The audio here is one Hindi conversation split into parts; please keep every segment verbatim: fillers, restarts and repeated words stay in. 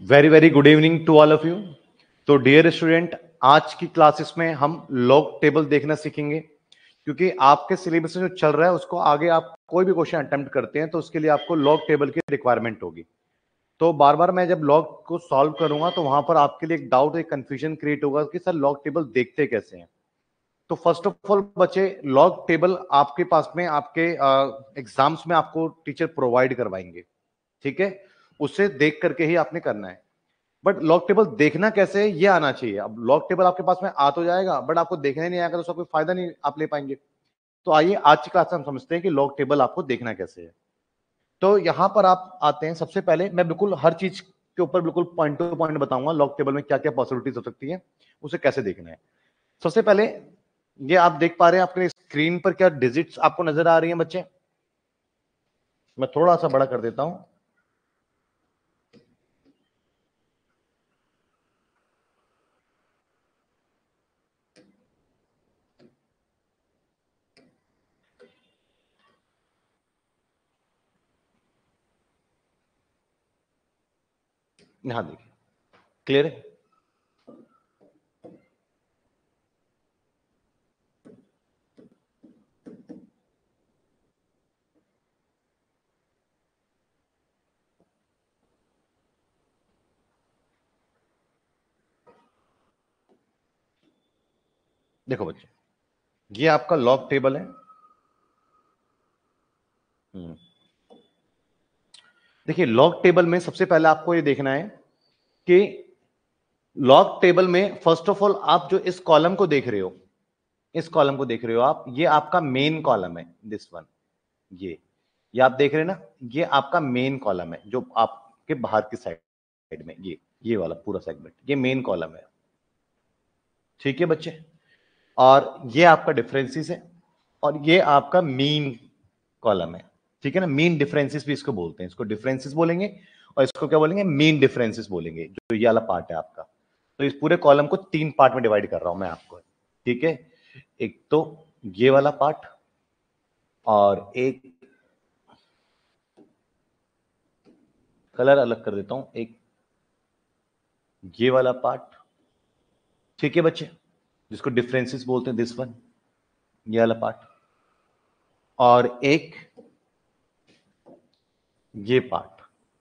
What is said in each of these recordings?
Very very good evening to all of you. तो डियर स्टूडेंट, आज की क्लासेस में हम लॉग टेबल देखना सीखेंगे, क्योंकि आपके सिलेबस में जो चल रहा है उसको आगे आप कोई भी क्वेश्चन अटेम्प्ट करते हैं तो उसके लिए आपको लॉग टेबल की रिक्वायरमेंट होगी। तो बार बार मैं जब लॉग को सॉल्व करूंगा तो वहां पर आपके लिए एक डाउट, एक कंफ्यूजन क्रिएट होगा कि सर लॉग टेबल देखते कैसे हैं। तो फर्स्ट ऑफ ऑल बच्चे, लॉग टेबल आपके पास में आपके एग्जाम्स में आपको टीचर प्रोवाइड करवाएंगे, ठीक है। उससे देख करके ही आपने करना है। बट लॉग टेबल देखना कैसे है ये आना चाहिए। अब लॉग टेबल आपके पास में आ तो जाएगा, बट आपको देखने नहीं आएगा तो उसका कोई फायदा नहीं आप ले पाएंगे। तो आइए आज की क्लास में हम समझते हैं कि लॉग टेबल आपको देखना कैसे है। तो यहां पर आप आते हैं, सबसे पहले मैं बिल्कुल हर चीज के ऊपर बिल्कुल पॉइंट टू पॉइंट बताऊंगा लॉग टेबल में क्या क्या पॉसिबिलिटीज हो सकती है, उसे कैसे देखना है। सबसे पहले ये आप देख पा रहे हैं अपने स्क्रीन पर क्या डिजिट्स आपको नजर आ रही हैं बच्चे। मैं थोड़ा सा बड़ा कर देता हूं। यहां देखिए, क्लियर है। देखो बच्चे, ये आपका लॉग टेबल है। हम्म देखिए, लॉग टेबल में सबसे पहले आपको ये देखना है कि लॉग टेबल में फर्स्ट ऑफ ऑल आप जो इस कॉलम को देख रहे हो, इस कॉलम को देख रहे हो आप, ये आपका मेन कॉलम है। दिस वन, ये ये आप देख रहे हैं ना, ये आपका मेन कॉलम है जो आपके बाहर की साइड में, ये ये वाला पूरा सेगमेंट ये मेन कॉलम है, ठीक है बच्चे। और ये आपका डिफरेंसेस है और ये आपका मीन कॉलम है, ठीक है ना। मीन डिफरेंसेस भी इसको बोलते हैं, इसको डिफरेंसेस बोलेंगे और इसको क्या बोलेंगे, मीन डिफरेंसेस बोलेंगे। जो ये वाला पार्ट है आपका, तो इस पूरे कॉलम को तीन पार्ट में डिवाइड कर रहा हूं मैं आपको, ठीक है। एक तो ये वाला पार्ट और एक कलर अलग कर देता हूं, एक ये वाला पार्ट, ठीक है बच्चे, जिसको डिफरेंसेस बोलते हैं, दिस वन, ये वाला पार्ट, और एक ये पार्ट।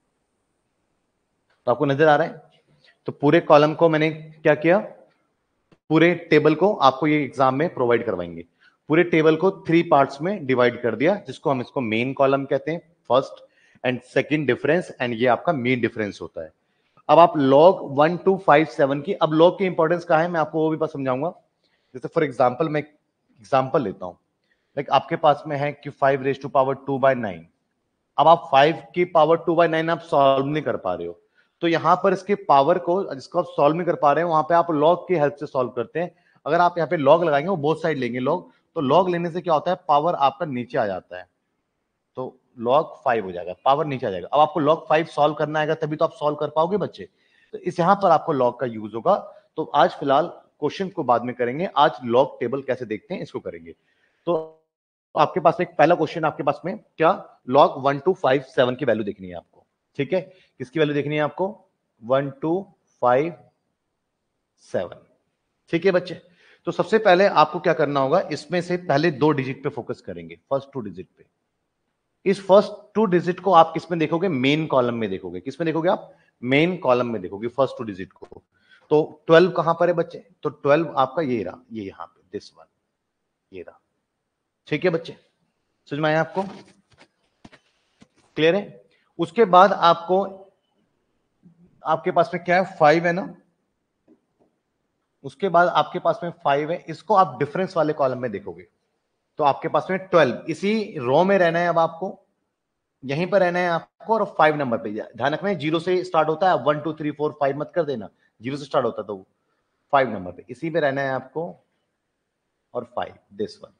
तो आपको नजर आ रहा है। तो पूरे कॉलम को मैंने क्या किया, पूरे टेबल को आपको ये एग्जाम में प्रोवाइड करवाएंगे। पूरे टेबल को थ्री पार्ट्स में डिवाइड कर दिया, जिसको हम इसको मेन कॉलम कहते हैं, first and second difference, and ये आपका मेन डिफरेंस होता है। अब आप log one two five seven की, अब लॉग की इंपॉर्टेंस कहां है मैं आपको वो भी बस समझाऊंगा। जैसे फॉर एग्जाम्पल, मैं एग्जाम्पल लेता हूं, लाइक आपके पास में है कि five raise to power two by nine. अब आप फाइव की पावर टू बाय नाइन आप सॉल्व नहीं कर पा रहे हो, तो यहां पर इसके पावर को, जिसको आप सॉल्व नहीं कर पा रहे हैं, वहां पे आप लॉग की हेल्प से सॉल्व करते हैं। अगर आप यहाँ पे लॉग लगाएंगे, वो बोथ साइड लेंगे लॉग, तो लॉग लेने से क्या होता है, पावर आपका नीचे आ जाता है, तो लॉग फाइव हो जाएगा, पावर नीचे आ जाएगा। अब आपको लॉग फाइव सॉल्व करना है, तभी तो आप सॉल्व कर पाओगे बच्चे। तो इस यहां पर आपको लॉग का यूज होगा। तो आज फिलहाल क्वेश्चन को बाद में करेंगे, आज लॉग टेबल कैसे देखते हैं इसको करेंगे। तो आपके पास एक पहला क्वेश्चन, आपके पास में क्या, log one two five seven की वैल्यू देखनी है आपको, ठीक है। किसकी वैल्यू देखनी है आपको, वन टू फाइव सेवन, ठीक है बच्चे। तो सबसे पहले आपको क्या करना होगा, इसमें से पहले दो डिजिट पे फोकस करेंगे, फर्स्ट टू डिजिट पे। इस फर्स्ट टू डिजिट को आप किस में देखोगे, मेन कॉलम में देखोगे। किस में देखोगे आप, मेन कॉलम में देखोगे फर्स्ट टू डिजिट को। तो ट्वेल्व कहां पर है बच्चे, तो ट्वेल्व आपका ये रहा, ये यहां पे दिस वन, ये रहा, ठीक है बच्चे। समझ में आया आपको, क्लियर है। उसके बाद आपको, आपके पास में क्या है, फाइव है ना। उसके बाद आपके पास में फाइव है, इसको आप डिफरेंस वाले कॉलम में देखोगे, तो आपके पास में ट्वेल्व, इसी रो में रहना है। अब आपको यहीं पर रहना है आपको, और फाइव नंबर पे ध्यान रखना है, जीरो से स्टार्ट होता है, one two three four five मत कर देना, जीरो से स्टार्ट होता है, तो फाइव नंबर पे इसी पे रहना है आपको, और फाइव दिस वन।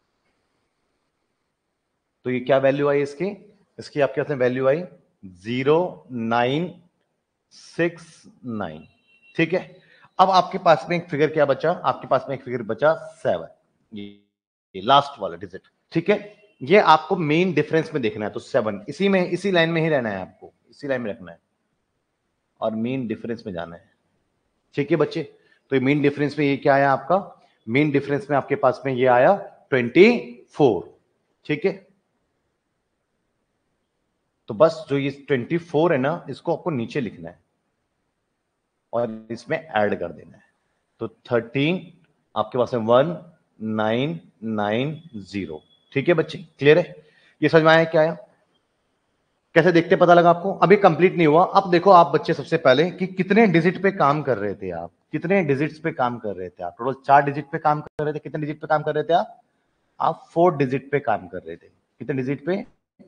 तो ये क्या वैल्यू आई इसकी, इसकी आपके पास में वैल्यू आई जीरो नाइन सिक्स नाइन, ठीक है। अब आपके पास में एक फिगर क्या बचा, आपके पास में एक फिगर बचा सेवन, ये, ये लास्ट वाला डिजिट, ठीक है। ये आपको मेन डिफरेंस में देखना है, तो सेवन, इसी में, इसी लाइन में ही रहना है आपको, इसी लाइन में रखना है। और मीन डिफरेंस में जाना है। ठीक है बच्चे, तो मीन डिफरेंस में ये क्या आया आपका, मीन डिफरेंस में आपके पास में ये आया ट्वेंटी फोर। ठीक है, तो बस जो ये ट्वेंटी फोर है ना, इसको आपको नीचे लिखना है और इसमें ऐड कर देना है। तो थर्टीन आपके पास है वन नाइन नाइन जीरो। ठीक है बच्चे, क्लियर है? ये समझ में आया क्या आया? कैसे देखते पता लगा आपको? अभी कंप्लीट नहीं हुआ। अब देखो आप बच्चे सबसे पहले कि कितने डिजिट पे काम कर रहे थे आप, कितने डिजिट्स पे काम कर रहे थे आप? टोटल चार डिजिट पे काम कर रहे थे। कितने डिजिट पे काम कर रहे थे आप? आप फोर डिजिट पे काम कर रहे थे। कितने डिजिट पे?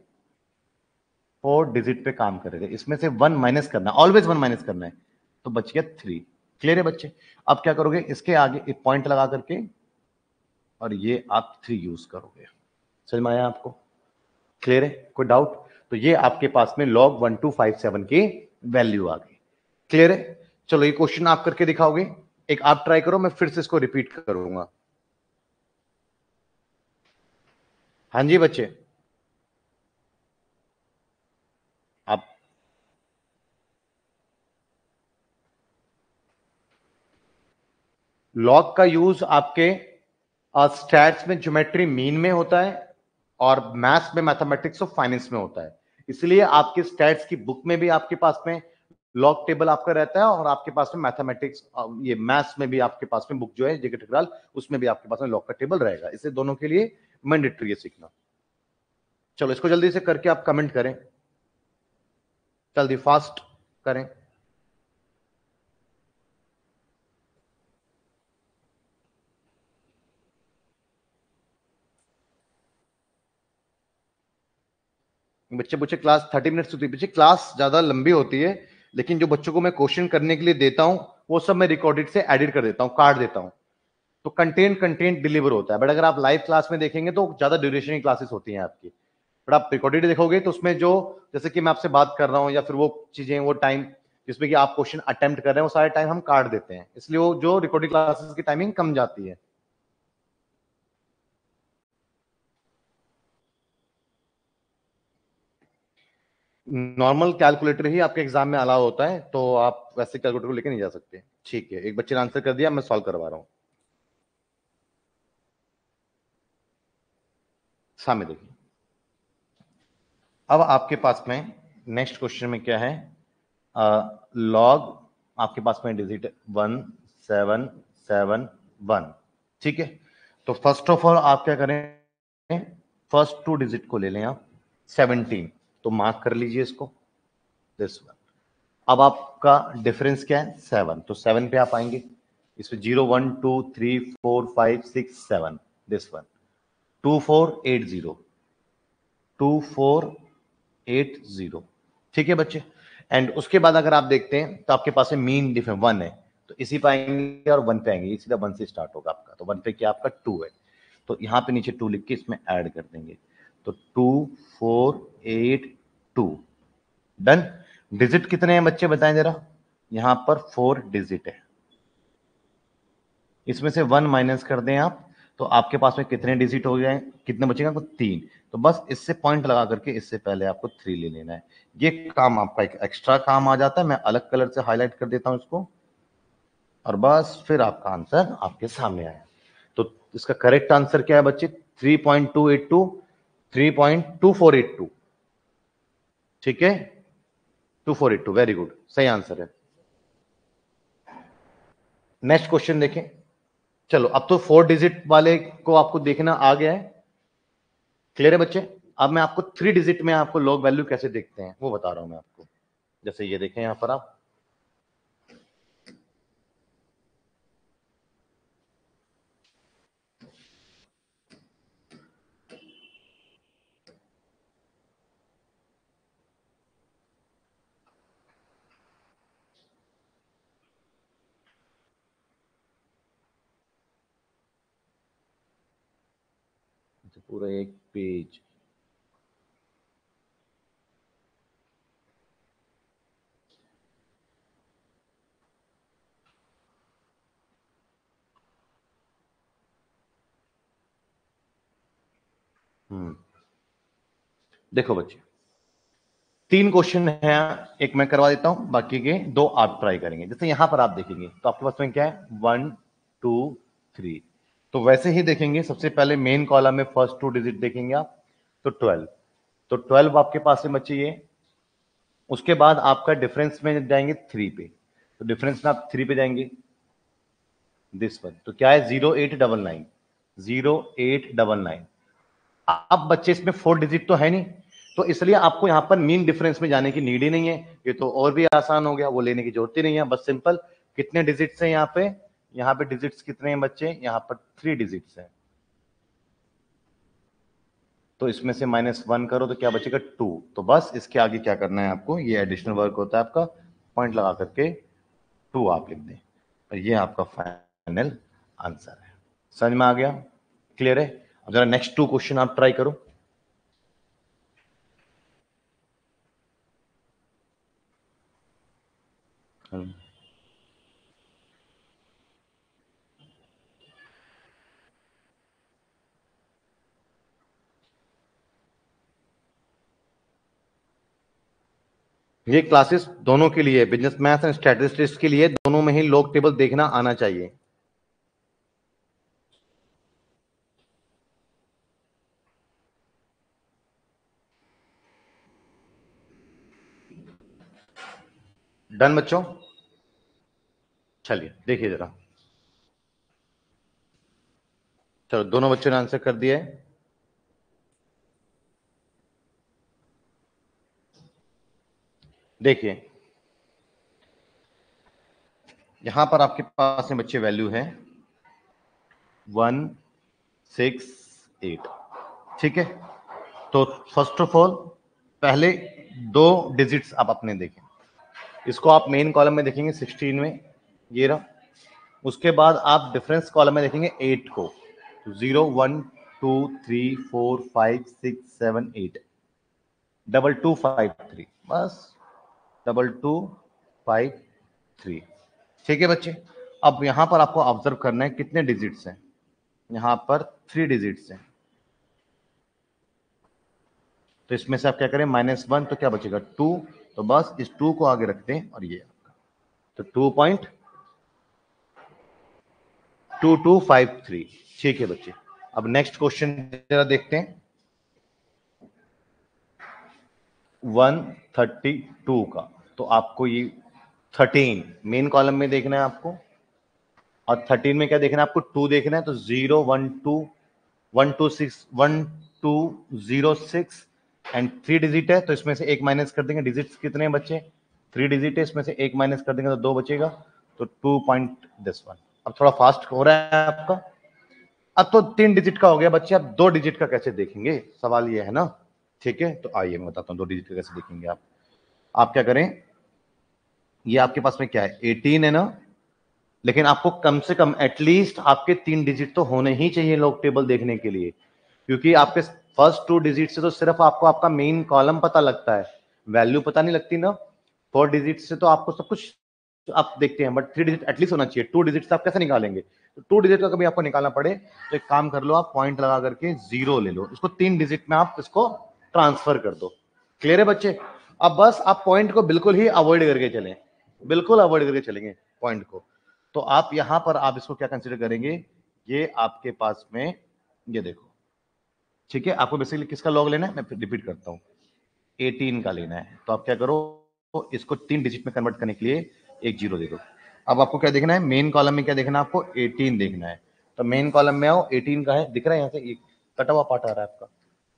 फोर डिजिट पे काम कर रहे थे। इसमें से वन माइनस करना, ऑलवेज वन माइनस करना है, तो बच गया थ्री। क्लियर है बच्चे? अब क्या करोगे, इसके आगे एक पॉइंट लगा करके और ये आप थ्री यूज करोगे। समझ में आया आपको? क्लियर है? कोई डाउट? तो ये आपके पास में log one two five seven की वैल्यू आ गई। क्लियर है? चलो ये क्वेश्चन आप करके दिखाओगे। एक आप ट्राई करो, मैं फिर से इसको रिपीट करूंगा। हाँ जी बच्चे, आप लॉग का यूज आपके स्टैट्स में ज्योमेट्री मीन में होता है और मैथ्स में मैथमेटिक्स ऑफ फाइनेंस में होता है। इसलिए आपके स्टैट्स की बुक में भी आपके पास में लॉग टेबल आपका रहता है और आपके पास में मैथमेटिक्स, ये मैथ्स में भी आपके पास में बुक जो है जेके ठकराल, उसमें भी आपके पास में लॉग का टेबल रहेगा। इसे दोनों के लिए मैंडेटरी है सीखना। चलो इसको जल्दी से करके आप कमेंट करें, जल्दी फास्ट करें। बच्चे बच्चे क्लास थर्टी मिनट्स होती है बच्चे, क्लास ज्यादा लंबी होती है, लेकिन जो बच्चों को मैं क्वेश्चन करने के लिए देता हूं वो सब मैं रिकॉर्डेड से एडिट कर देता हूं, काट देता हूं, तो कंटेंट कंटेंट डिलीवर होता है। बट अगर आप लाइव क्लास में देखेंगे तो ज्यादा ड्यूरेशन की क्लासेस होती हैं आपकी। बट आप रिकॉर्डेड देखोगे तो उसमें जो, जैसे कि मैं आपसे बात कर रहा हूं या फिर वो चीजें, वो टाइम जिसमें कि आप क्वेश्चन अटेम्प्ट कर रहे हैं, वो सारे टाइम हम काट देते हैं, इसलिए वो जो रिकॉर्डिंग क्लासेस की टाइमिंग कम जाती है। नॉर्मल कैलकुलेटर ही आपके एग्जाम में अलाउ होता है, तो आप वैसे कैलकुलेटर को लेकर नहीं जा सकते। ठीक है, एक बच्चे ने आंसर कर दिया, मैं सॉल्व करवा रहा हूं। सामने देखिए, अब आपके पास में नेक्स्ट क्वेश्चन में क्या है, लॉग आपके पास में digit one seven seven one. ठीक है, तो फर्स्ट ऑफ ऑल आप क्या करें, फर्स्ट टू डिजिट को ले लें आप, सेवनटीन, तो मार्क कर लीजिए इसको, दिस वन। अब आपका डिफरेंस क्या है, सेवन, तो सेवन पे आप आएंगे, इसमें zero one two three four five six seven, this one, two four eight zero, two four eight zero. ठीक है बच्चे, एंड उसके बाद अगर आप देखते हैं तो आपके पास में मीन डिफरेंस वन है, तो इसी पे आएंगे और वन पे आएंगे, ये सीधा वन से स्टार्ट होगा आपका, तो वन पे क्या आपका टू है, तो यहां पे नीचे टू लिख के इसमें ऐड कर देंगे, तो two four eight two, done. Digit कितने हैं बच्चे बताएं जरा, यहां पर फोर डिजिट है, इसमें से वन माइनस कर दें आप, तो आपके पास में कितने डिजिट हो गए, कितने बचेगा आपको, तीन। तो बस इससे पॉइंट लगा करके इससे पहले आपको थ्री ले लेना है। ये काम आपका एक एक्स्ट्रा काम आ जाता है, मैं अलग कलर से हाईलाइट कर देता हूं इसको, और बस फिर आपका आंसर आपके सामने आया। तो इसका करेक्ट आंसर क्या है बच्चे, three point two eight two, three point two four eight two. ठीक है, two four eight two, very good, सही आंसर है। नेक्स्ट क्वेश्चन देखें। चलो अब तो फोर डिजिट वाले को आपको देखना आ गया है, क्लियर है बच्चे? अब मैं आपको थ्री डिजिट में आपको लॉग वैल्यू कैसे देखते हैं वो बता रहा हूं मैं आपको। जैसे ये देखें यहां पर आप, पूरा एक पेज, हम्म, देखो बच्चे, तीन क्वेश्चन है, एक मैं करवा देता हूं, बाकी के दो आप ट्राई करेंगे। जैसे यहां पर आप देखेंगे तो आपके पास में क्या है, वन टू थ्री। तो वैसे ही देखेंगे, सबसे पहले मेन कॉलम में फर्स्ट टू डिजिट देखेंगे आप, तो ट्वेल्व। तो ट्वेल्व आपके पास में बच्चे ये, उसके बाद आपका डिफरेंस में जाएंगे थ्री पे, तो डिफरेंस में आप थ्री पे जाएंगे, दिस वन। तो क्या है, zero eight double nine, zero eight double nine. अब बच्चे इसमें फोर डिजिट तो है नहीं, तो इसलिए आपको यहां पर मीन डिफरेंस में जाने की नीड ही नहीं है, ये तो और भी आसान हो गया, वो लेने की जरूरत ही नहीं है। बस सिंपल, कितने डिजिट्स हैं यहाँ पे, यहाँ पे डिजिट्स कितने हैं बच्चे, यहाँ पर थ्री डिजिट्स हैं, तो इसमें से माइनस वन करो तो क्या बचेगा, टू। तो बस इसके आगे क्या करना है आपको, ये एडिशनल वर्क होता है आपका, पॉइंट लगा करके टू आप लिख दें, और ये आपका फाइनल आंसर है। समझ में आ गया, क्लियर है? अब जरा नेक्स्ट टू क्वेश्चन आप ट्राई करो। ये क्लासेस दोनों के लिए, बिजनेस मैथ एंड स्टैटिस्टिक्स के लिए, दोनों में ही लॉग टेबल देखना आना चाहिए। डन बच्चों? चलिए देखिए जरा, चलो दोनों बच्चों ने आंसर कर दिया है। देखिए यहां पर आपके पास में बच्चे वैल्यू है वन सिक्स एट, ठीक है? तो फर्स्ट ऑफ ऑल पहले दो डिजिट्स आप अपने देखें, इसको आप मेन कॉलम में देखेंगे सिक्सटीन में, ये रहा। उसके बाद आप डिफरेंस कॉलम में देखेंगे एट को, तो zero one two three four five six seven eight, double two five three, बस डबल टू फाइव थ्री, ठीक है बच्चे? अब यहां पर आपको ऑब्जर्व करना है कितने डिजिट्स हैं, यहां पर थ्री डिजिट्स हैं, तो इसमें से आप क्या करें, माइनस वन, तो क्या बचेगा, टू। तो बस इस टू को आगे रखते हैं, और ये आपका, तो two point two two five three, ठीक है बच्चे? अब नेक्स्ट क्वेश्चन जरा देखते हैं, वन थर्टी टू का। तो आपको ये थर्टीन मेन कॉलम में देखना है आपको, और थर्टीन में क्या देखना है आपको, टू देखना है, तो zero one two one two six one two zero six and three digit है, तो इसमें से एक माइनस कर देंगे, डिजिट्स कितने हैं बच्चे, थ्री डिजिट है, इसमें से एक माइनस कर देंगे तो दो बचेगा, तो टू पॉइंट दिस वन। अब थोड़ा फास्ट हो रहा है आपका, अब तो तीन डिजिट का हो गया बच्चे, अब दो डिजिट का कैसे देखेंगे, सवाल ये है ना, ठीक है? तो आइए मैं बताता हूँ दो डिजिट का कैसे देखेंगे आप। आप क्या करें, ये आपके पास में क्या है, एटीन है ना, लेकिन आपको कम से कम एटलीस्ट आपके तीन डिजिट तो होने ही चाहिए लॉग टेबल देखने के लिए, क्योंकि आपके फर्स्ट टू डिजिट से तो सिर्फ आपको आपका मेन कॉलम पता लगता है, वैल्यू पता नहीं लगती ना। फोर डिजिट से तो आपको सब कुछ आप देखते हैं, बट थ्री डिजिट एटलीस्ट होना चाहिए, टू डिजिट से आप कैसे निकालेंगे? तो टू डिजिट का कभी आपको निकालना पड़े तो एक काम कर लो, आप पॉइंट लगा करके जीरो ले लो, इसको तीन डिजिट में आप इसको ट्रांसफर कर दो। क्लियर है बच्चे? अब बस आप पॉइंट को बिल्कुल ही अवॉइड करके चलें, बिल्कुल अवॉइड करके चलेंगे पॉइंट को। तो आप यहां पर आप इसको क्या कंसीडर करेंगे, ये आपके पास में, ये देखो, ठीक है? आपको बेसिकली किसका लॉग लेना है, मैं रिपीट करता हूं, एटीन का लेना है, तो आप क्या करो, इसको तीन डिजिट में कन्वर्ट करने के लिए एक जीरो दे दो। अब आपको क्या देखना है, मेन कॉलम में क्या देखना है आपको, एटीन देखना है, तो मेन कॉलम में आओ, एटीन का है, दिख रहा है यहां से एक कटा हुआ पार्ट आ रहा है आपका,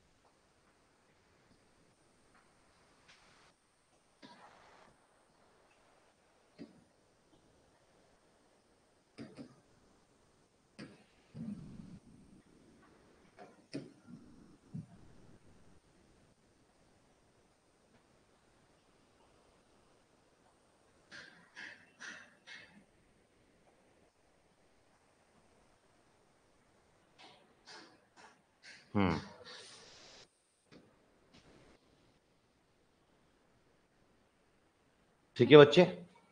हम्म, ठीक है बच्चे?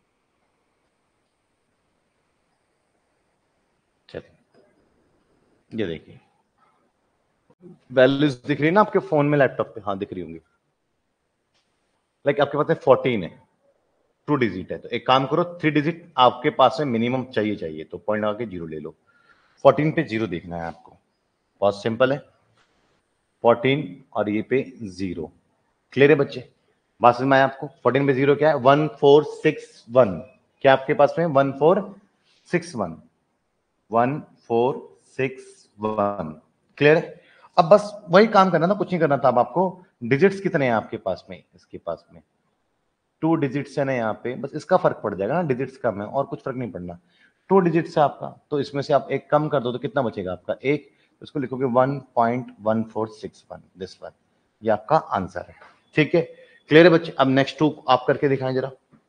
चलिए ये देखिए, वैल्यूज दिख रही है ना आपके फोन में लैपटॉप पे, हाँ दिख रही होंगी। लाइक आपके पास में फोर्टीन है, टू डिजिट है, तो एक काम करो, थ्री डिजिट आपके पास में मिनिमम चाहिए चाहिए तो पॉइंट लगा के जीरो ले लो। फोर्टीन पे जीरो देखना है आपको, बहुत सिंपल है, फोर्टीन और ये पे जीरो। क्लियर है बच्चे, बात समझ में आया आपको? फोर्टीन पे जीरो क्या है? One four six one. क्या आपके पास में? One four six one, one four six one. Clear है? अब बस वही काम करना था, कुछ नहीं करना था। अब आपको डिजिट्स कितने हैं आपके पास में? इसके पास में टू डिजिट्स है ना यहाँ पे, बस इसका फर्क पड़ जाएगा ना, डिजिट्स कम है और कुछ फर्क नहीं पड़ना। टू डिजिट्स है आपका, तो इसमें से आप एक कम कर दो तो कितना बचेगा आपका? एक, उसको लिखोगे one point one four six one, this one. ये आपका आंसर है। ठीक है, क्लियर है बच्चे? अब नेक्स्ट टू आप करके दिखाएं जरा।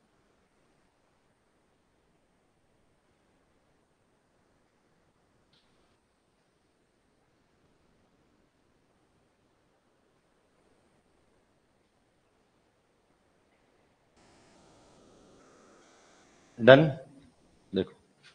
डन, देखो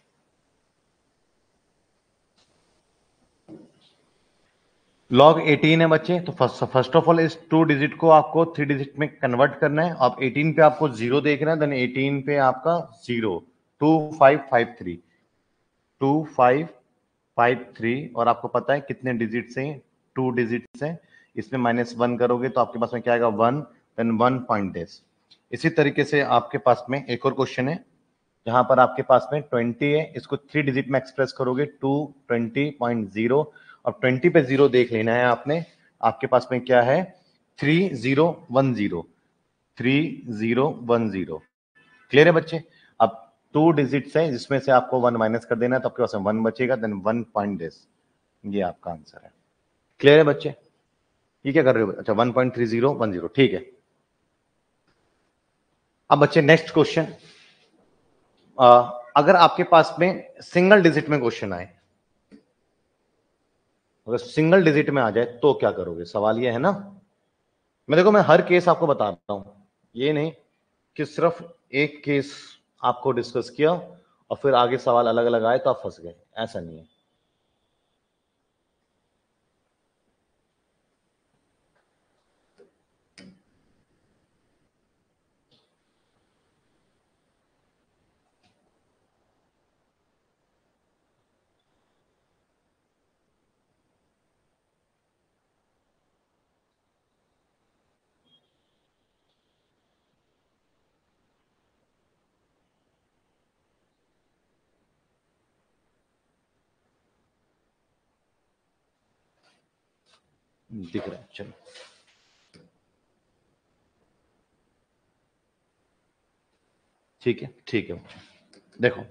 लॉग एटीन है बच्चे, तो फर्स्ट फर्स्ट ऑफ ऑल इस टू डिजिट को आपको थ्री डिजिट में कन्वर्ट करना है। अब एटीन पे आपको जीरो देखना है, देन एटीन पे आपका zero, two five five three, two five five three, और आपको पता है कितने डिजिट्स हैं? टू डिजिट्स हैं, इसमें माइनस वन करोगे तो आपके पास में क्या आएगा? One, then one point this. इसी तरीके से आपके पास में एक और क्वेश्चन है जहां पर आपके पास में ट्वेंटी है, इसको थ्री डिजिट में एक्सप्रेस करोगे, टू ट्वेंटी पॉइंट जीरो, और ट्वेंटी पे जीरो देख लेना है आपने। आपके पास में क्या है? Three zero one zero, three zero one zero. Clear है बच्चे? अब टू डिजिट्स है जिसमें से आपको वन माइनस कर देना है, तो आपके पास में वन बचेगा, देन वन पॉइंट दिस। ये आपका आंसर है। क्लियर है बच्चे? ये क्या कर रहे हो? अच्छा, one point three zero one zero, ठीक है। अब बच्चे नेक्स्ट क्वेश्चन, अगर आपके पास में सिंगल डिजिट में क्वेश्चन आए, अगर सिंगल डिजिट में आ जाए तो क्या करोगे? सवाल ये है ना। मैं देखो, मैं हर केस आपको बता रहा हूं, ये नहीं कि सिर्फ एक केस आपको डिस्कस किया और फिर आगे सवाल अलग अलग आए तो आप फंस गए, ऐसा नहीं है। दिख रहा है, चलो ठीक है, ठीक है। देखो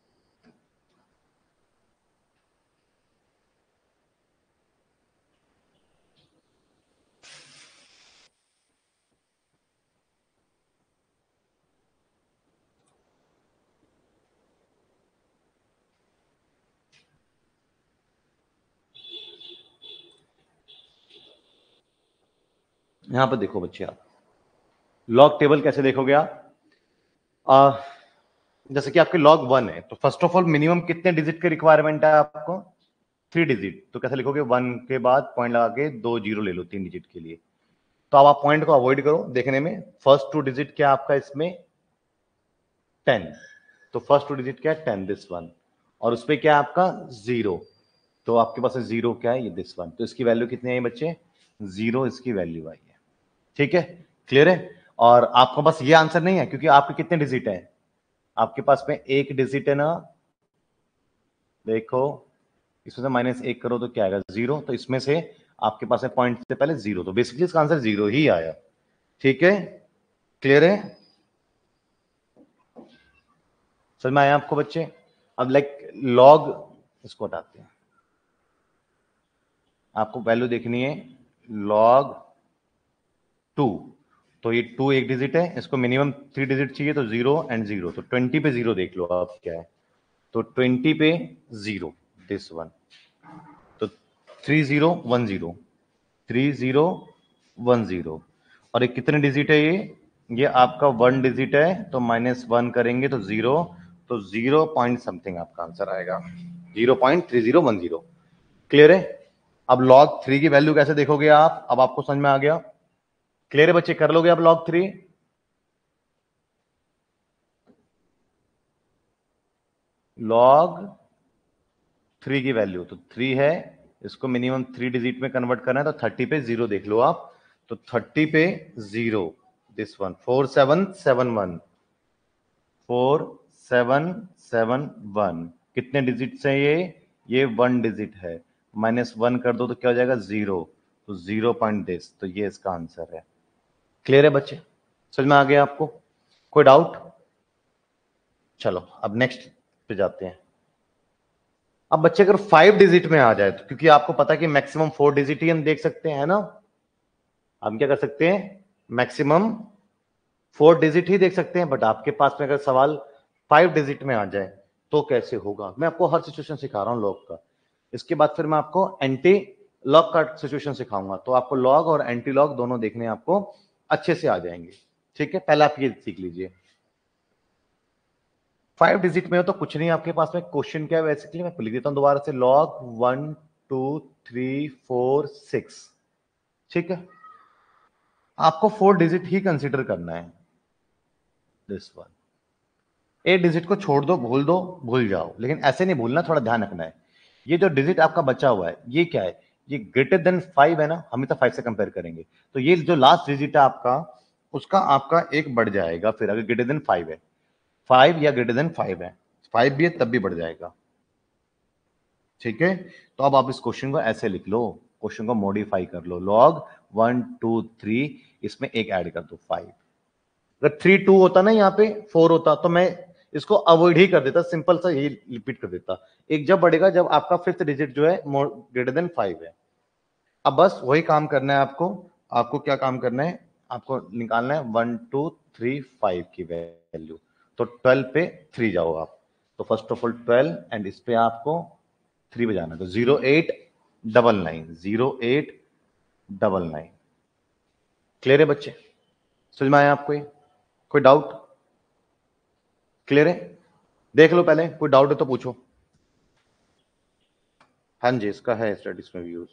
यहां पर देखो बच्चे, आप लॉग टेबल कैसे देखोगे आप? आ, जैसे कि आपके लॉग वन है, तो फर्स्ट ऑफ ऑल मिनिमम कितने डिजिट के रिक्वायरमेंट है आपको? Three digit. तो कैसे लिखोगे? वन के बाद पॉइंट लगा के दो जीरो ले लो तीन डिजिट के लिए। तो अब आप पॉइंट को अवॉइड करो देखने में। फर्स्ट टू डिजिट क्या आपका इसमें? टेन। तो फर्स्ट टू डिजिट क्या है? Ten, this one. और उस पर क्या है आपका? जीरो। तो आपके पास जीरो क्या है? ये दिस वन। तो इसकी वैल्यू कितनी आई बच्चे? जीरो इसकी वैल्यू आई है। ठीक है, क्लियर है? और आपका बस ये आंसर नहीं है, क्योंकि आपके कितने डिजिट है? आपके पास में एक डिजिट है ना, देखो इसमें से माइनस एक करो तो क्या आएगा? जीरो। तो इसमें से आपके पास में पॉइंट से पहले जीरो, तो बेसिकली इसका आंसर जीरो ही आया। ठीक है, क्लियर है? समझ में आया आपको बच्चे? अब लाइक लॉग, इसको हटाते हैं, आपको वैल्यू देखनी है लॉग टू। तो ये टू एक डिजिट है, इसको मिनिमम थ्री डिजिट चाहिए, तो जीरो एंड जीरो, तो ट्वेंटी पे जीरो देख लो आप क्या है। तो ट्वेंटी पे जीरो, दिस वन। तो three zero one zero, three zero one zero. और ये कितने डिजिट है? ये ये आपका वन डिजिट है, तो माइनस वन करेंगे तो जीरो, तो जीरो पॉइंट समथिंग आपका आंसर आएगा, zero point three zero one zero. Clear है? अब लॉग थ्री की वैल्यू कैसे देखोगे आप? अब आपको समझ में आ गया? क्लियर है बच्चे? कर लोगे अब लॉग थ्री? लॉग थ्री की वैल्यू तो थ्री है, इसको मिनिमम थ्री डिजिट में कन्वर्ट करना है तो थर्टी पे जीरो देख लो आप, तो थर्टी पे zero, this one four seven seven one, four seven seven one, कितने डिजिट है ये ये वन डिजिट है, माइनस वन कर दो तो क्या हो जाएगा जीरो, तो जीरो पॉइंट दिस, तो ये इसका आंसर है। क्लियर है बच्चे, समझ में आ गया आपको, कोई डाउट? चलो अब नेक्स्ट पे जाते हैं। अब बच्चे अगर फाइव डिजिट में आ जाए तो, क्योंकि आपको पता है कि मैक्सिमम फोर डिजिट ही हम देख सकते हैं ना, हम क्या कर सकते हैं मैक्सिमम फोर डिजिट ही देख सकते हैं, बट आपके पास में अगर सवाल फाइव डिजिट में आ जाए तो कैसे होगा। मैं आपको हर सिचुएशन सिखा रहा हूं लॉग का, इसके बाद फिर मैं आपको एंटी लॉग का सिचुएशन सिखाऊंगा, तो आपको लॉग और एंटी लॉग दोनों देखने आपको अच्छे से आ जाएंगे। ठीक है, पहले आप ये सीख लीजिए। फाइव डिजिट में हो तो कुछ नहीं, आपके पास में क्वेश्चन क्या है बेसिकली मैं लिख देता हूं दोबारा से, log one two three four six. ठीक है, आपको फोर डिजिट ही कंसीडर करना है, दिस वन। एट डिजिट को छोड़ दो, भूल दो, भूल जाओ, लेकिन ऐसे नहीं भूलना, थोड़ा ध्यान रखना है। ये जो डिजिट आपका बचा हुआ है ये क्या है, ये ग्रेटर देन फाइव है ना, हम तो फाइव से कंपेयर करेंगे, तो ये जो लास्ट डिजिट है आपका, उसका आपका एक बढ़ जाएगा फिर, अगर ग्रेटर देन फाइव है, फाइव या ग्रेटर देन फाइव है, फाइव भी है तब भी बढ़ जाएगा। ठीक है, तो अब आप इस क्वेश्चन को ऐसे लिख लो, क्वेश्चन को मॉडिफाई कर लो, लॉग वन टू थ्री, इसमें एक ऐड कर दो फाइव। अगर थ्री टू होता ना, यहाँ पे फोर होता, तो मैं इसको अवॉइड ही कर देता, सिंपल सा यही रिपीट कर देता। एक जब बढ़ेगा जब आपका फिफ्थ डिजिट जो है ग्रेटर देन फाइव है। अब बस वही काम करना है आपको, आपको क्या काम करना है, आपको निकालना है वन टू थ्री फाइव की वैल्यू, तो ट्वेल्व पे थ्री जाओ आप, तो first of all twelve and इस पे आपको थ्री पे जाना है, तो zero eight double nine, zero eight double nine. Clear है बच्चे, समझ में आया आपको ये, कोई डाउट? क्लियर है, देख लो पहले, कोई डाउट है तो पूछो। हाँ जी, इसका है स्टडीज में व्यूज।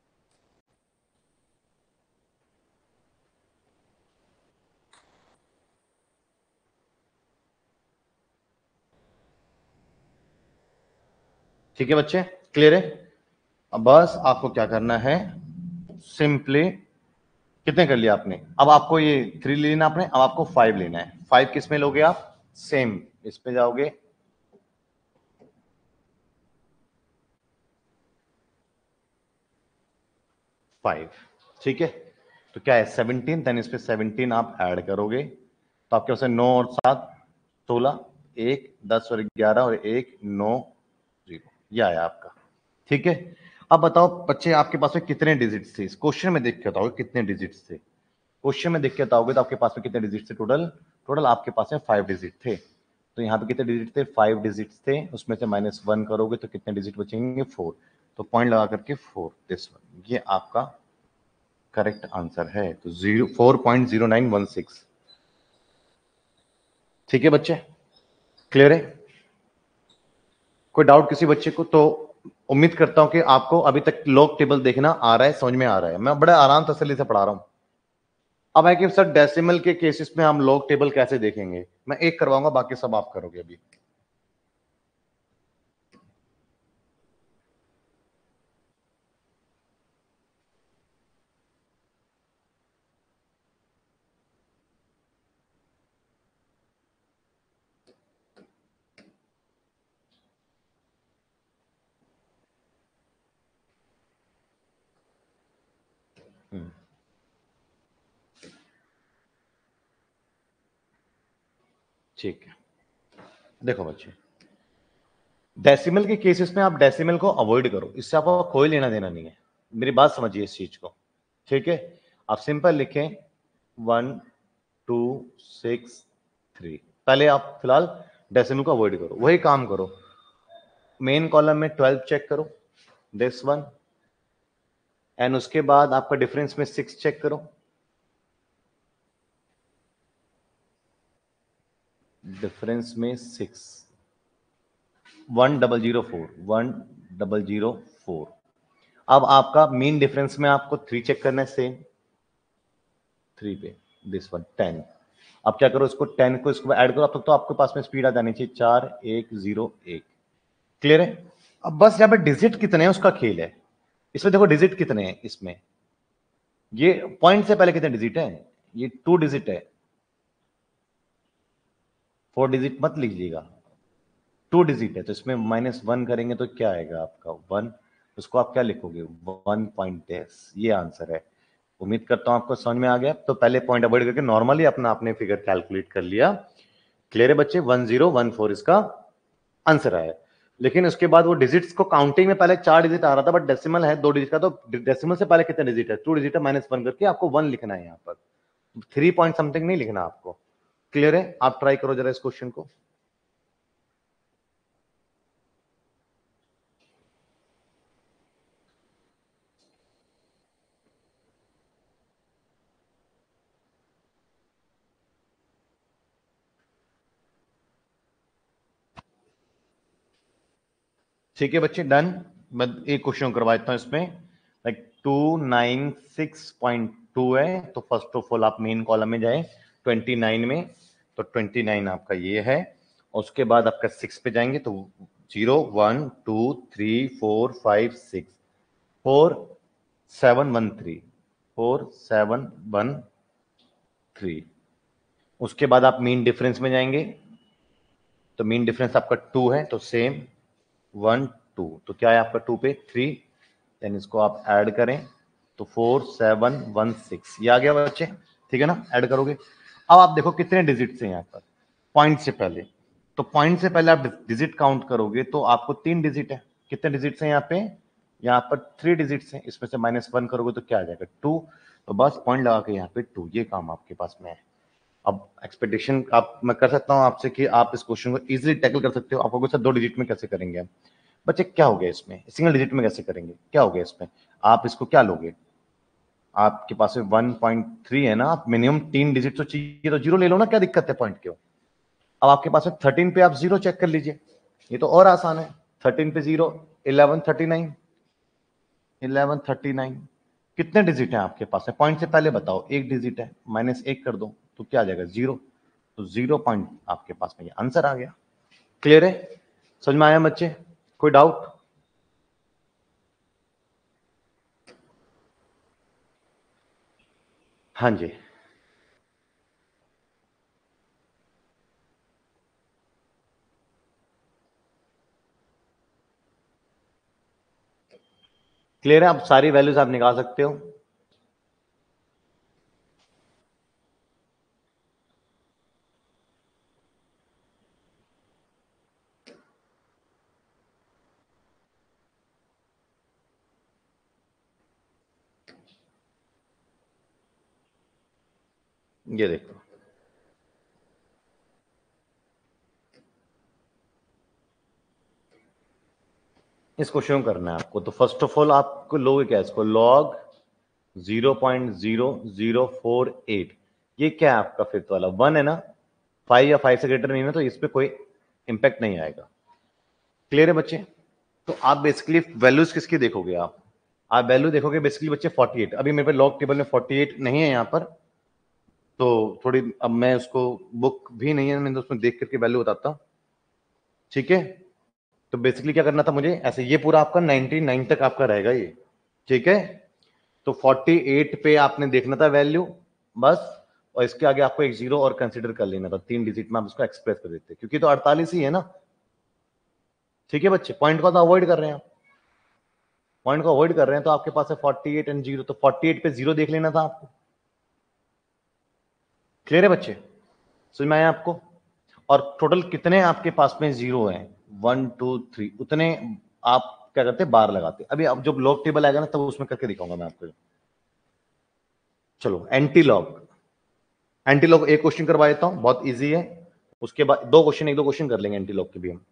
ठीक है बच्चे, क्लियर है। अब बस आपको क्या करना है, सिंपली कितने कर लिया आपने, अब आपको ये थ्री लेना आपने, अब आपको फाइव लेना है। फाइव किस में लोगे आप, सेम इस पे जाओगे, फाइव। ठीक है, तो क्या है सेवनटीन, देन इस पे सेवनटीन आप ऐड करोगे, तो आपके पास नौ और सात सोलह, एक दस और ग्यारह और एक नौ, जीरो, ये आया आपका। ठीक है, अब बताओ बच्चे आपके पास में कितने डिजिट्स थे, इस क्वेश्चन में देख के बताओगे कितने डिजिट्स थे, क्वेश्चन में देख के बताओगे तो आपके पास में कितने डिजिट थे टोटल, टोटल आपके पास में फाइव डिजिट थे, तो यहाँ पे कितने डिजिट थे, फाइव डिजिट्स थे, उसमें से माइनस वन करोगे तो कितने डिजिट बचेंगे, फोर, तो पॉइंट लगा करके फोर, दिस वन, ये आपका करेक्ट आंसर है, तो zero four point zero nine one six. ठीक है बच्चे, क्लियर है, कोई डाउट किसी बच्चे को? तो उम्मीद करता हूं कि आपको अभी तक लॉग टेबल देखना आ रहा है, समझ में आ रहा है, मैं बड़े आराम तसल्ली से पढ़ा रहा हूं। अब है कि सर डेसिमल के केसेस में हम लॉग टेबल कैसे देखेंगे, मैं एक करवाऊंगा, बाकी सब आप करोगे अभी। ठीक है, देखो बच्चे, डेसिमल के केसेस में आप डेसिमल को अवॉइड करो, इससे आपको कोई लेना देना नहीं है, मेरी बात समझिए इस चीज को। ठीक है, आप सिंपल लिखें वन टू सिक्स थ्री, पहले आप फिलहाल डेसिमल को अवॉइड करो, वही काम करो, मेन कॉलम में ट्वेल्व चेक करो, दिस वन, एंड उसके बाद आपका डिफरेंस में सिक्स चेक करो, डिफरेंस में six, one double zero four, one double zero four. अब आपका मीन डिफरेंस में आपको थ्री चेक करना है, सेम थ्री पे, दिस वन टेन। अब क्या करो, इसको टेन को इसको ऐड करो, अब तक तो आपके पास में स्पीड आ जानी चाहिए, चार एक जीरो एक, क्लियर है? अब बस यहाँ पे डिजिट कितने हैं उसका खेल है। इसमें देखो डिजिट कितने हैं, इसमें ये पॉइंट से पहले कितने डिजिट है, ये टू डिजिट है, फोर डिजिट मत लीजिएगा, टू डिजिट है, तो इसमें माइनस वन करेंगे तो क्या आएगा आपका वन, उसको आप क्या लिखोगे वन पॉइंट टेस, ये आंसर है। उम्मीद करता हूं आपको समझ में आ गया। तो पहले पॉइंट अवॉइड करके नॉर्मली अपना आपने फिगर कैलकुलेट कर लिया। क्लियर है बच्चे? वन जीरो वन फोर इसका आंसर आया। लेकिन उसके बाद वो डिजिट्स को काउंटिंग में पहले चार डिजिट आ रहा था, बट डेसिमल है दो डिजिट का, तो डेसिमल से पहले कितने डिजिट है, टू डिजिट है, माइनस वन करके आपको वन लिखना है यहाँ पर, थ्री पॉइंट समथिंग नहीं लिखना आपको। क्लियर है? आप ट्राई करो जरा इस क्वेश्चन को। ठीक है बच्चे, डन। मैं एक क्वेश्चन करवा देता हूं इसमें, like two nine six point two है, तो फर्स्ट ऑफ ऑल आप मेन कॉलम में जाए ट्वेंटी नाइन में, तो ट्वेंटी नाइन आपका ये है, और उसके बाद आपका सिक्स पे जाएंगे तो zero one two three four five six, four seven one three, four seven one three. उसके बाद आप मीन डिफरेंस में जाएंगे, तो मीन डिफरेंस आपका टू है, तो सेम वन टू, तो क्या है आपका टू पे थ्री, देन इसको आप ऐड करें तो फोर सेवन वन सिक्स, ये आ गया बच्चे। ठीक है ना? ऐड करोगे, अब आप देखो कितने डिजिट हैं यहाँ पर पॉइंट से पहले, तो पॉइंट से पहले आप डिजिट काउंट करोगे तो आपको तीन डिजिट है। कितने डिजिट हैं यहाँ पे? यहाँ पर थ्री डिजिट्स हैं, इसमें से माइनस वन करोगे तो क्या आ जाएगा टू, तो बस पॉइंट लगा के यहाँ पे टू, ये काम आपके पास में है। अब एक्सपेक्टेशन आप मैं कर सकता हूं आपसे कि आप इस क्वेश्चन को इजीली टैकल कर सकते हो। आपको सर दो डिजिट में कैसे करेंगे हम? बच्चे क्या हो गया इसमें, सिंगल डिजिट में कैसे करेंगे, क्या हो गया इसमें? आप इसको क्या लोगे, आपके पास में वन पॉइंट थ्री है ना, आप मिनिमम तीन डिजिट तो चाहिए, तो जीरो ले लो ना, क्या दिक्कत है पॉइंट क्यों? अब आपके पास में थर्टीन पे आप जीरो चेक कर लीजिए, ये तो और आसान है। थर्टीन पे zero, eleven thirty nine, eleven thirty nine, कितने डिजिट हैं आपके पास है? पॉइंट से पहले बताओ, एक डिजिट है, माइनस एक कर दो तो क्या आ जाएगा जीरो, तो जीरो पॉइंट आपके पास में ये आंसर आ गया। क्लियर है? समझ में आया बच्चे? कोई डाउट? हाँ जी, क्लियर है? आप सारी वैल्यूज आप निकाल सकते हो। ये देखो, इस क्वेश्चन को करना है आपको, तो फर्स्ट ऑफ ऑल आपको लोगे क्या इसको, log zero point zero zero four eight, ये क्या है आपका फिफ्थ वाला वन है ना, फाइव या फाइव से ग्रेटर नहीं है, तो इस पे कोई इंपैक्ट नहीं आएगा। क्लियर है बच्चे? तो आप बेसिकली वैल्यूज किसकी देखोगे, आप आप वैल्यू देखोगे बेसिकली बच्चे फोर्टी एट। अभी मेरे पे लॉग टेबल में फोर्टी एट नहीं है यहाँ पर, तो थोड़ी अब मैं उसको, बुक भी नहीं है, मैं तो उसमें देख करके वैल्यू बताता हूँ। ठीक है? तो बेसिकली क्या करना था मुझे, ऐसे ये पूरा आपका नाइनटी नाइन तक आपका रहेगा ये। ठीक है? तो फोर्टी एट पे आपने देखना था वैल्यू बस, और इसके आगे आपको एक जीरो और कंसीडर कर लेना था, तीन डिजिट में आप उसको एक्सप्रेस कर देते, क्योंकि तो अड़तालीस ही है ना। ठीक है बच्चे? पॉइंट को तो अवॉइड कर रहे हैं आप, पॉइंट को अवॉइड कर रहे हैं, तो आपके पास है फोर्टी एट एंड जीरो, तो फोर्टी एट पे जीरो देख लेना था आपको। क्लियर है बच्चे? समझ में आया आपको? और टोटल कितने आपके पास में जीरो हैं, वन टू थ्री, उतने आप क्या करते बार लगाते। अभी अब जब लॉग टेबल आएगा ना तब उसमें करके दिखाऊंगा मैं आपको। चलो एंटी लॉग, एंटी लॉग एक क्वेश्चन करवा देता हूं, बहुत इजी है। उसके बाद दो क्वेश्चन, एक दो क्वेश्चन कर लेंगे एंटी लॉग के भी हम।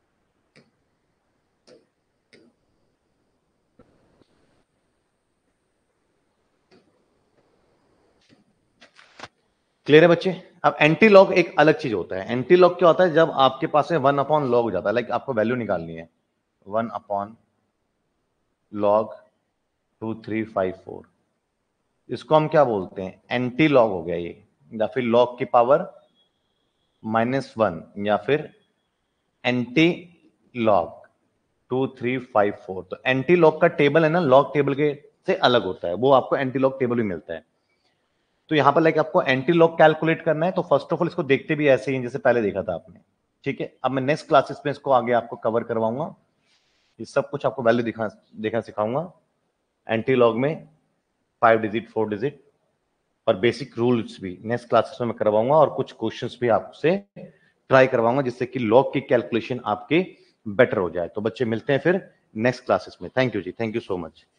क्लियर है बच्चे? अब एंटी लॉग एक अलग चीज होता है। एंटी लॉग क्या होता है, जब आपके पास में वन अपॉन लॉग हो जाता है, लाइक आपको वैल्यू निकालनी है one upon log two three five four, इसको हम क्या बोलते हैं, एंटी लॉग हो गया ये, या फिर लॉग की पावर माइनस वन, या फिर anti log. Two three five four. तो एंटी लॉग का टेबल है ना, लॉग टेबल के से अलग होता है, वो आपको एंटी लॉग टेबल भी मिलता है। तो यहाँ पर लाइक आपको एंटी लॉग कैलकुलेट करना है, तो फर्स्ट ऑफ ऑल इसको देखते भी ऐसे ही जैसे पहले देखा था आपने, ठीक है। अब मैं नेक्स्ट क्लासेस में इसको आगे आपको कवर करवाऊंगा, ये सब कुछ आपको वैल्यू दिखा देखना सिखाऊंगा एंटी लॉग में, फाइव डिजिट फोर डिजिट और बेसिक रूल्स भी नेक्स्ट क्लासेस में मैं करवाऊंगा, और कुछ क्वेश्चंस भी आपसे ट्राई करवाऊंगा जिससे कि लॉग की कैलकुलेशन आपके बेटर हो जाए। तो बच्चे मिलते हैं फिर नेक्स्ट क्लासेस में। थैंक यू जी, थैंक यू सो मच।